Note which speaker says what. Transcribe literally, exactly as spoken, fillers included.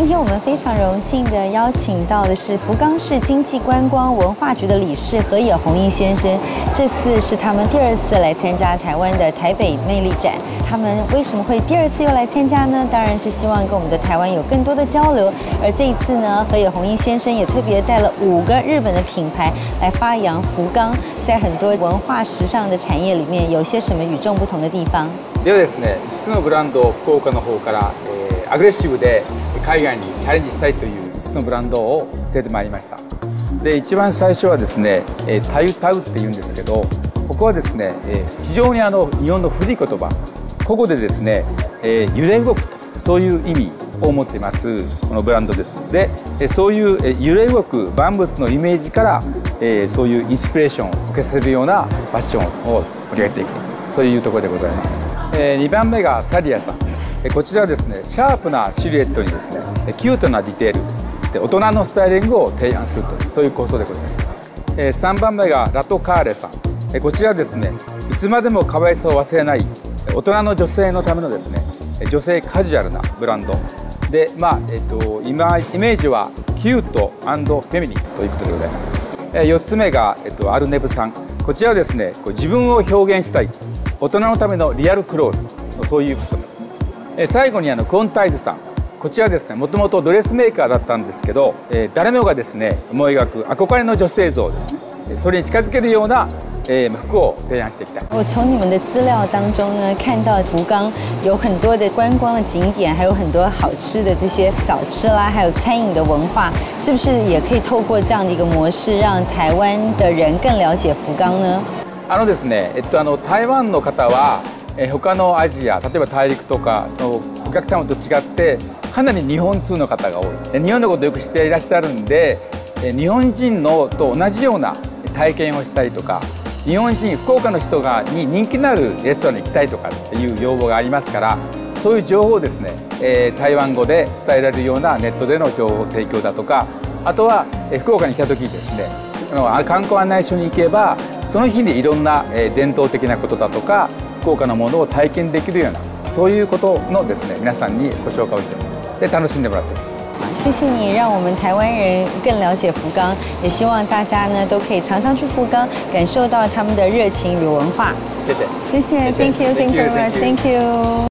Speaker 1: 今天我们非常荣幸的邀请到的是福冈市经济观光文化局的理事河野弘一先生。这次是他们第二次来参加台湾的台北魅力展。他们为什么会第二次又来参加呢？当然是希望跟我们的台湾有更多的交流。而这一次呢，河野弘一先生也特别带了五个日本的品牌来发扬福冈在很多文化时尚的产业里面有些什么与众不同的地方。
Speaker 2: ではですね、いつつのブランドを福岡の方から、えー、アグレッシブで海外にチャレンジしたいといういつつのブランドを連れてまいりました。で、一番最初はですね、えー、タユタウっていうんですけど、ここはですね、えー、非常にあの日本の古い言葉、古語でですね、えー、揺れ動くとそういう意味を持っていますこのブランドです。で、そういう揺れ動く万物のイメージから、えー、そういうインスピレーションを受けさせるようなファッションを盛り上げていくと、そういうところでございます。えー、にばんめがサリアさん。こちらはですね、シャープなシルエットにですね、キュートなディテールで大人のスタイリングを提案するというそういう構想でございます。えー、さんばんめがラトカーレさん。こちらはですね、いつまでも可愛さを忘れない大人の女性のためのですね、女性カジュアルなブランドで、まあえっと、今イメージはキュート&フェミニンということでございます。よっつめが、えっと、アルネブさん。こちらはですね、自分を表現したい大人のためのリアルクローズ、そういうことです。最後にあのクオンタイズさん。こちらですね、もともとドレスメーカーだったんですけど、えー、誰もがですね思い描く憧れの女性像ですね、それに近づけるようなえー、服を提案していきたい。
Speaker 1: 我从你们的资料当中呢，看到福冈有很多的观光的景点，还有很多好吃的这些小吃啦，还有餐饮的文化，是不是也可以透过这样的一个模式，让台湾的人更了解福冈呢？
Speaker 2: あのですね、えっとあの台湾の方は、え他のアジア、例えば大陸とかのお客様と違ってかなり日本通の方が多い。日本のことをよく知っていらっしゃるんで、日本人のと同じような体験をしたりとか。日本人、福岡の人がに人気のあるレストランに行きたいとかっていう要望がありますから、そういう情報をですね、えー、台湾語で伝えられるようなネットでの情報提供だとか、あとは、えー、福岡に来た時にですね、観光案内所に行けばその日にいろんな、えー、伝統的なことだとか福岡のものを体験できるようなそういうことのですね皆さんにご紹介をしています。で楽しんでもらっています。
Speaker 1: 谢谢你，让我们台湾人更了解福冈，也希望大家呢都可以常常去福冈，感受到他们的热情与文化。
Speaker 2: 谢谢，
Speaker 1: 谢谢 ，Thank you，Thank you very much，Thank you。